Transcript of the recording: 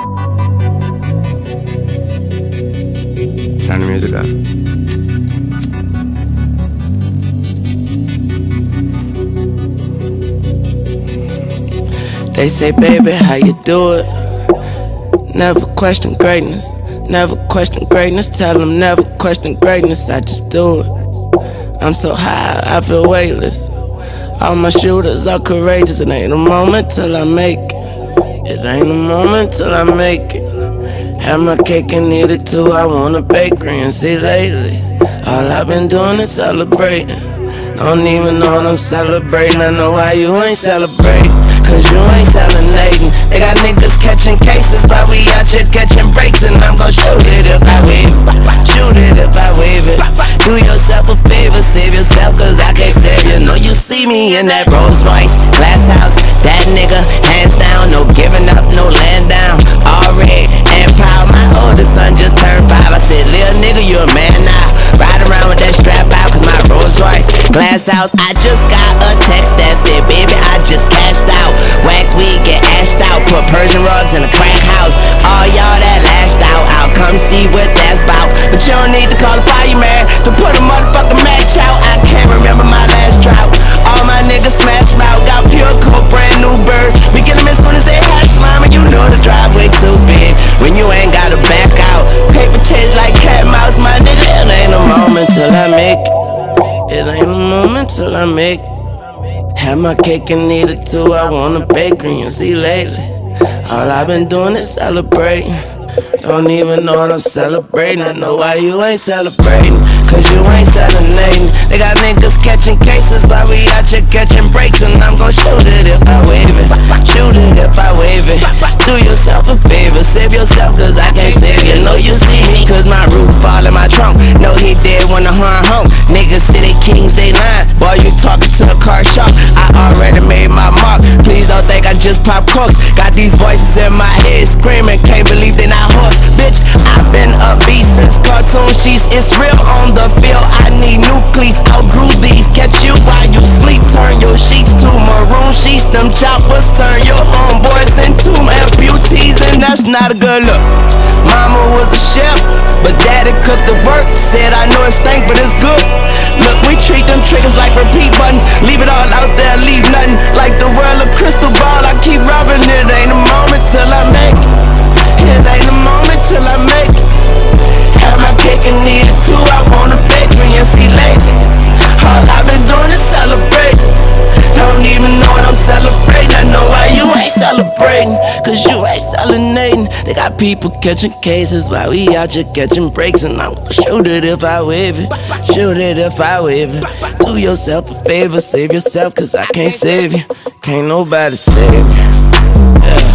Turn the music up. They say, baby, how you do it? Never question greatness. Never question greatness. Tell them never question greatness. I just do it. I'm so high, I feel weightless. All my shooters are courageous. It ain't a moment till I make it. It ain't a moment till I make it. Have my cake and eat it too. I want a bakery and see lately all I've been doing is celebrating. Don't even know what I'm celebrating. I know why you ain't celebrating, cause you ain't selenading. They got niggas catching cases while we out here catching breaks. And I'm gon' shoot it if I wave it. Shoot it if I wave it. Do yourself a favor, save yourself, cause I can't save you. Know you see me in that Rolls Royce, glass house, that nigga, hands down. No giving up, no laying down. All red and proud. My oldest son just turned 5. I said, little nigga, you a man now. Ride around with that strap out, cause my Rolls Royce, glass house. I just got a text that said, baby, I just cashed out. Whack weed, get ashed out. Put Persian rugs in a crack house. All y'all that lashed out, I'll come see what that's about. But you don't need to call the fireman to put a motherfucking match out. I can't remember my last drought. All my niggas smash mouth. Got pure coke, brand new birds. We get them as soon as they hatch slime. And you know the driveway too big when you ain't gotta back out. Paper chase like cat mouse, my nigga. It ain't a moment till I make it. It ain't a moment till I make it. Have my cake and eat it too. I want a bakery and see lately all I've been doing is celebrating. Don't even know what I'm celebrating. I know why you ain't celebrating, cause you ain't selenading. They got niggas catching cases while we out here catching breaks. And I'm gon' shoot it if I wave it. Shoot it if I wave it. Do yourself a favor, save yourself, cause I can't save you. Know you see me, cause my roof fall in my trunk. Know he dead when I run home. Niggas say they kings, they lying. Boy, you talking to a car shop. I already made my mark. Please don't think I just pop corks. Got these voices in my head screaming, can't believe they not horse. Bitch, I've been a beast since cartoon sheets. It's real on the field, I need new cleats. Outgrew these, catch you while you sleep. Turn your sheets to maroon sheets. Them choppers turn your homeboys into amputees, and that's not a good look. Mama was a chef, but daddy cooked the work. Said I know it stank, but it's good. Look, we treat them triggers like repeat buttons. Leave it all out there, leave nothing. Like the world of crystal ball, I keep rubbing it. Ain't a moment till I make it. It ain't a moment till I make it. Have my cake and eat it too. I want a bakery and see lately all I've been doing is celebrating. Don't even know what I'm celebrating. I know why you ain't celebrating, cause you ain't selenading. They got people catching cases while we out here catching breaks. And I'm gonna shoot it if I wave it. Shoot it if I wave it. Do yourself a favor, save yourself, cause I can't save you. Can't nobody save you. Yeah.